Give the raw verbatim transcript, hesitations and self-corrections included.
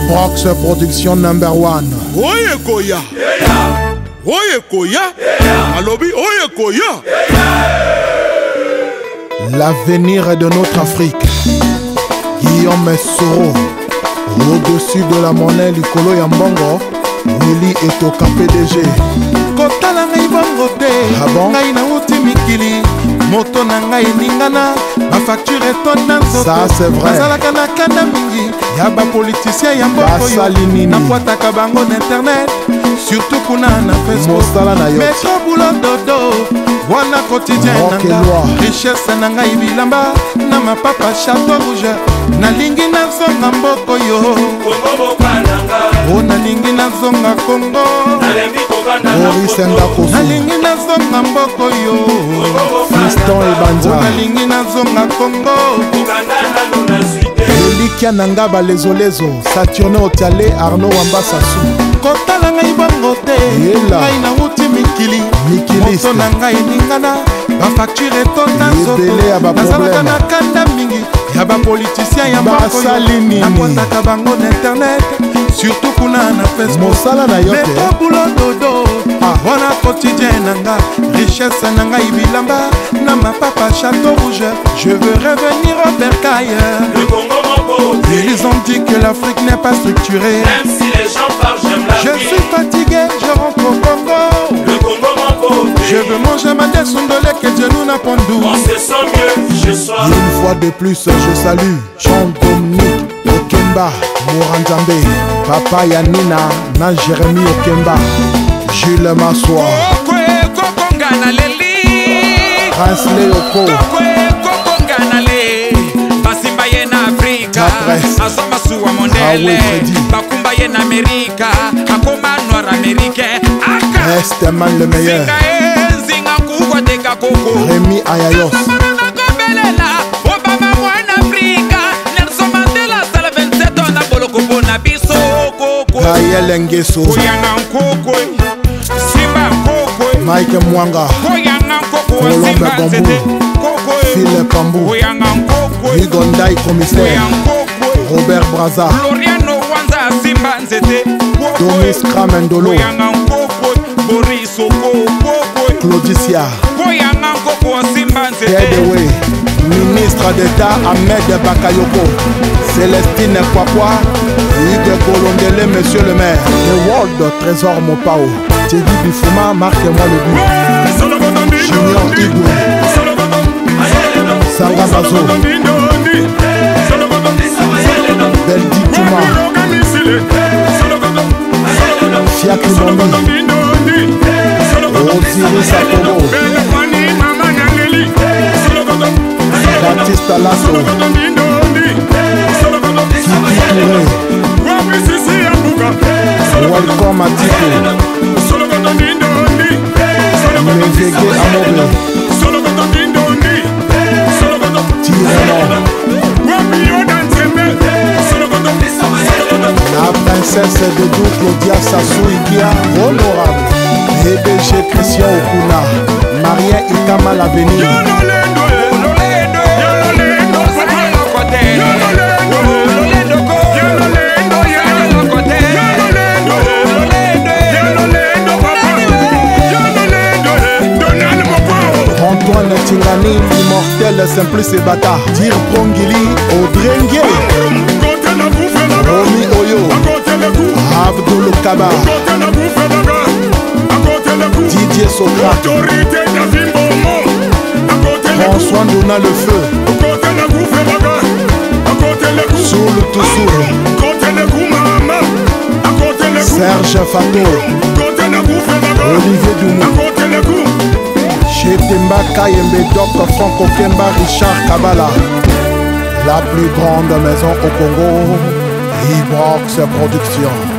Ibrox production number one. Oye koya, oye koya, alobi oye koya. L'avenir de notre Afrique. Guillaume Soro, au-dessus de la monnaie Likolo Yambongo, Willy est au K P D G. Kotala ngai bongo te, ah bon? Ngai na uti mikili, moto na ngai ningana, ma facture etonda nzoto. Ça c'est vrai. Nazalaka na kanda mingi, ya ba politicien ya mboko yo, na kwataka bango na internet, surtout kuna na Facebook. Mosala na yo. Metro boulot dodo, wana quotidien nanga, richesse na ngai bilamba, na ma papa chateau rouge, nalingi nazonga mboko yo. Oh nalingi nazonga Congo, nalingi nazonga mboko yo. Fiston Ebanja, nalingi nazonga Congo. Elikia Nangaba lezolezo, Saturne Otiale, Arnaud Wamba Sassou. Kotala ngai bongo te, ngai na uti mikili, moto na ngai ningana, ba facture etonda nzoto, nazalaka na kanda mingi, ya ba politicien ya mboko yo, na kwataka bango na internet, surtout kuna na Facebook. Mosala na yo te. Metro boulot dodo, wana quotidien nanga, richesse na ngai bilamba, na ma papa chateau rouge, je veux revenir au bercail. Le Congo m'emporte. Ils ont dit que l'Afrique n'est pas structurée. Même si les gens parlent, j'aime la Je vie. suis fatigué, je rentre au Congo. Le Congo m'emporte. Je veux manger ma desundole que Dieu nous n'a pondu. On se sent mieux, je sois. Une fois de plus, je salue Jean-Dominique Okemba, Mourandjambe, Papa Yanina, na Jérémy Okemba, Jules Massoua, Prince Léopo, Azomasuwa mondele Bakumba ye na Amerika Akoma noir américain Aka Esteman le meilleur, Zinga kukwa teka koko Rémi Ayayos, Obama mwana Afrika Nelson Mandela Sala vingt-sept ans na boloko bona biso koko Gaël Nguesso, Koyanga nkoko Simba nkoko Mike Mwanga, Koyanga nkoko Colombe Simba Gambou, nzete Koko Philippe Pambou, Koyanga nkoko Igondai commissaire, Koyanga Robert Braza, Floriano Wanza Simba nzete Domis Kramendolo, Koyanga nkoko Boris Okoko Claudicia, Koyanga nkoko Simba nzete Edewe, ministre d'État Ahmed Bakayoko, Célestine Kwakwa, Hugues Bolondele, monsieur le maire, The World Trésor Mopao, Thierry Bifouma, marquez-moi le but, Junior Igwe, Sanga Bazo, Beldi Touma, Fiaki Bondi, Osiris Akobo, Baptiste Lasso, Kiki Touré, Welcome à Tito, Mezege Amobe, Tirement, la princesse de Dou Claudia Sassou Ikia, honorable, D B G Christian Okuna, Marien Ikama l'avenir. Antoine Tingani, immortel Simplice Bata, Dir Prongili, Audrengue, Romy Oyo, Abdul Kaba, Didier Socrate, François Ndona le feu, Soul Toussoul, Serge Fato, Olivier Doumou, Chetemba Kayembe Doc Franco Kemba Richard Kabala. La plus grande maison au Congo, Ibrox Production.